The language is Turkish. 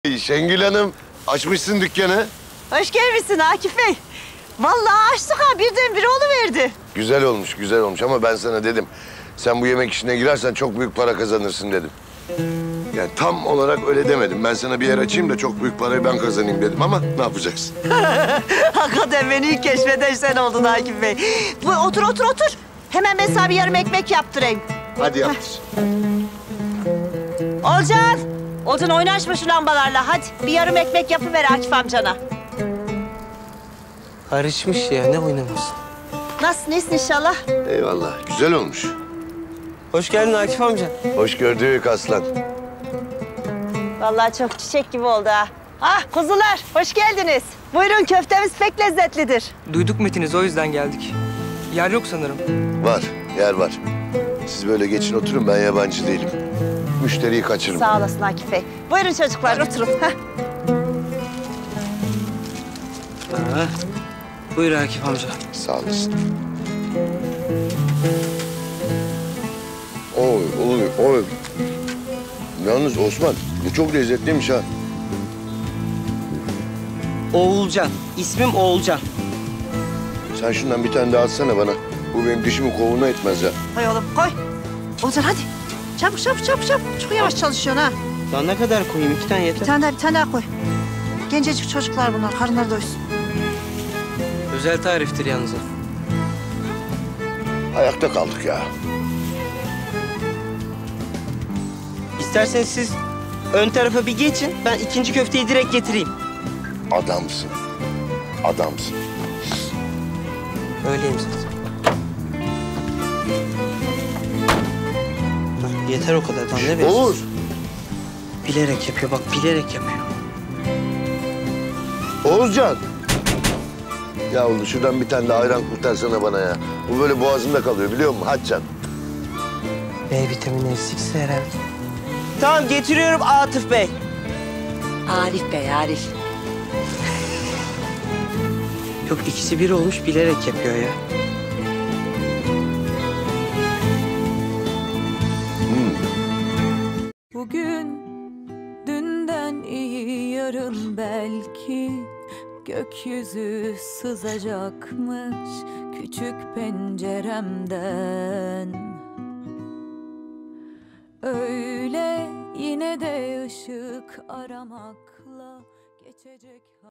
Şengül Hanım, açmışsın dükkanı. Hoş gelmişsin Akif Bey. Vallahi açtık ha, birdenbire oluverdi. Güzel olmuş, güzel olmuş ama ben sana dedim. Sen bu yemek işine girersen çok büyük para kazanırsın dedim. Yani tam olarak öyle demedim. Ben sana bir yer açayım da çok büyük parayı ben kazanayım dedim ama ne yapacaksın? Hakikaten beni ilk keşfeden sen oldun Akif Bey. Otur. Hemen ben sana bir yarım ekmek yaptırayım. Hadi yaptır. Olcan oynaşma şu lambalarla. Hadi bir yarım ekmek yapıver Akif amcana. Karışmış ya, ne oynamasın. Nasılsın, iyisin inşallah? Eyvallah, güzel olmuş. Hoş geldin Akif amca. Hoş gördük aslan. Vallahi çok çiçek gibi oldu ha. Ah kuzular, hoş geldiniz. Buyurun, köftemiz pek lezzetlidir. Duyduk metiniz, o yüzden geldik. Yer yok sanırım. Var, yer var. Siz böyle geçin oturun, ben yabancı değilim. Müşteriyi kaçırırım. Sağ olasın Akif Bey. Buyurun çocuklar, oturun. Heh. Buyur Akif amca. Sağ olasın. Oy. Yalnız Osman, bu çok lezzetliymiş ha. Oğulcan. İsmim Oğulcan. Sen şundan bir tane daha atsana bana. Bu benim dişimi kovuğuna etmez ya. Koy oğlum, koy. Olcan hadi. Çabuk. Çok yavaş çalışıyorsun ha. Daha ne kadar koyayım? 2 tane Bir yeter. tane daha koy. Gencecik çocuklar bunlar, karınları doysun. Özel tariftir yalnız. Ayakta kaldık ya. İsterseniz siz ön tarafa bir geçin. Ben ikinci köfteyi direkt getireyim. Adamsın. Öyleyim zaten. Bak, yeter o kadar. Daha ne veriyorsun? Oğuz. Bilerek yapıyor, bak bilerek yapıyor. Oğuzcan. Ya oğlum şuradan bir tane de ayran kurtarsana bana ya. Bu böyle boğazımda kalıyor biliyor musun? Hadi can. B vitamini eksikse herhalde. Tamam, getiriyorum Atıf Bey. Arif Bey, Arif. Yok, ikisi bir olmuş, bilerek yapıyor ya. Bugün dünden iyi, yarın belki gökyüzü sızacakmış küçük penceremden. Öyle yine de ışık aramakla geçecek.